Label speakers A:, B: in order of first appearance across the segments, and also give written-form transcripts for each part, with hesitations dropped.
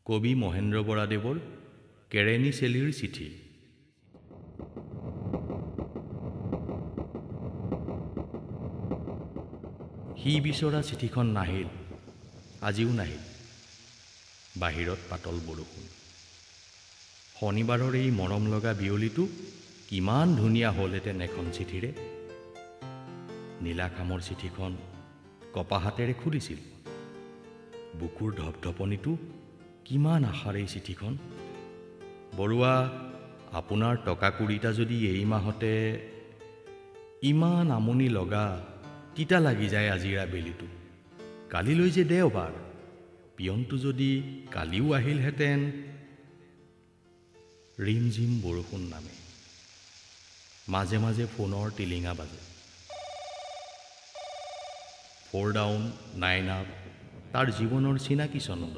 A: কবি মহেন্দ্ৰ বৰাদেৱৰ কেৰেণী চেলিৰ চিঠি। সি বিচৰা চিঠিখন নাহিল, আজিও নাহিল। বাহিৰত পাতল বৰষুণ। শনিবাৰৰ এই মৰম লগা বিয়লিটো কিমান ধুনীয়া হ'লহেঁতেন এখন চিঠিৰে। নীলাখামৰ চিঠিখন কপাহাতেৰে খুলিছিল। বুকুৰ ধপধপনিটো কিমান আশাৰ এই চিঠিখন। বৰুৱা, আপোনাৰ টকা কুৰিটা যদি এই মাহতে ইমান আমনি লগা তিতা লাগি যায় আজিৰ আবেলিটো। কালিলৈ যে দেওবাৰ, পিয়নটো যদি কালিও আহিলহেঁতেন। ৰিমঝিম বৰষুণ নামে। মাজে মাজে ফোনৰ টিলিঙা বাজে। 4 ডাউন 9 আপ তাৰ জীৱনৰ চিনাকি ছন্দ।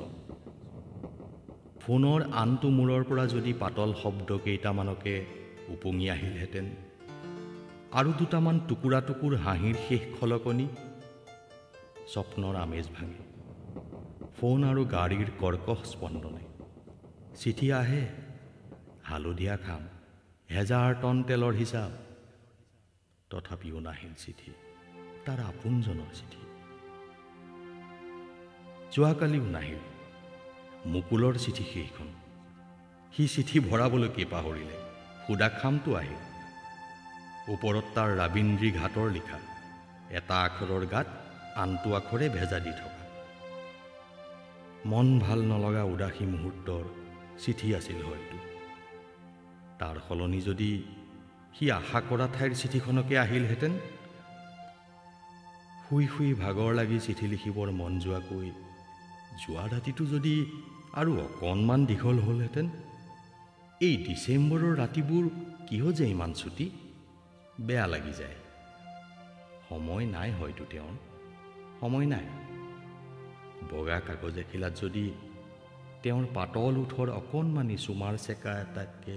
A: ফোনৰ আনটো মূৰৰ পৰা যদি পাতল শব্দ কেইটামানকে উপঙি আহিলহেঁতেন, আৰু দুটামান টুকুৰা টুকুৰ হাঁহিৰ শেষ খলকনি, স্বপ্নৰ আমেজ ভাঙে। ফোন আৰু গাড়ীৰ কৰ্কশ স্পন্দনে। চিঠি আহে, হালধীয়া খাম, 1000 টন তেলৰ হিচাপ। তথাপিও নাহিল চিঠি, তাৰ আপোনজনৰ চিঠি। যোৱাকালিও নাহিল মুকুলৰ চিঠি সেইখন। সি চিঠি ভৰাবলৈকে পাহৰিলে, সুদা খামটো আহিল। ওপৰত তাৰ ৰাবীন্দ্ৰী ঘাটৰ লিখা, এটা আখৰৰ গাত আনটো আখৰে ভেজা দি থকা। মন ভাল নলগা উদাসী মুহূৰ্তৰ চিঠি আছিল হয়তো। তাৰ সলনি যদি সি আশা কৰা ঠাইৰ চিঠিখনকে আহিলহেঁতেন। শুই শুই ভাগৰ লাগি চিঠি লিখিবৰ মন যোৱাকৈ যোৱা ৰাতিটো যদি আৰু অকণমান দীঘল হ'লহেঁতেন। এই ডিচেম্বৰৰ ৰাতিবোৰ কিয় যে ইমান ছুটি, বেয়া লাগি যায়। সময় নাই হয়তো তেওঁৰ, সময় নাই। বগা কাগজ এখিলাত যদি তেওঁৰ পাতল ওঠৰ অকণমানি চুমাৰ চেকা এটাতকে,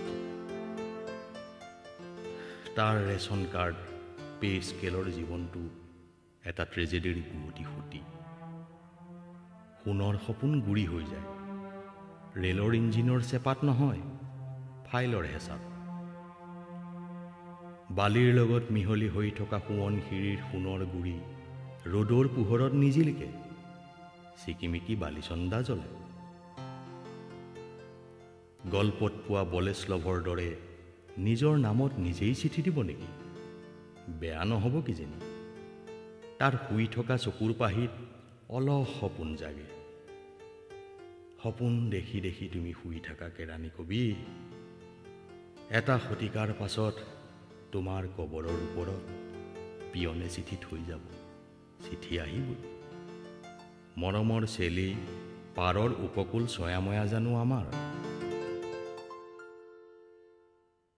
A: তাৰ ৰেচন কাৰ্ড, পে স্কেলৰ জীৱনটো এটা ট্ৰেজেডিৰ বুৱতী সুঁতি। সোণৰ সপোন গুৰি হৈ যায়। ৰেলৰ ইঞ্জিনৰ চেপাত নহয়, ফাইলৰ হেঁচাত। বালিৰ লগত মিহলি হৈ থকা সোৱণশিৰিৰ সোণৰ গুৰি ৰ'দৰ পোহৰত নিজিলিকে। চিকিমিকি বালিচন্দা জ্বলে। গল্পত পোৱা বলেশ্লভৰ দৰে নিজৰ নামত নিজেই চিঠি দিব নেকি? বেয়া নহ'ব কিজানি। তাৰ শুই থকা চকুৰ পাহিত অলস সপোন জাগে। সপোন দেখি দেখি তুমি শুই থাকা কেৰাণী কবি। এটা শতিকাৰ পাছত তোমাৰ কবৰৰ ওপৰত পিয়নে চিঠি থৈ যাব। চিঠি আহিবই। মৰমৰ চেলি পাৰৰ উপকূল ছয়াময়া জানো আমাৰ?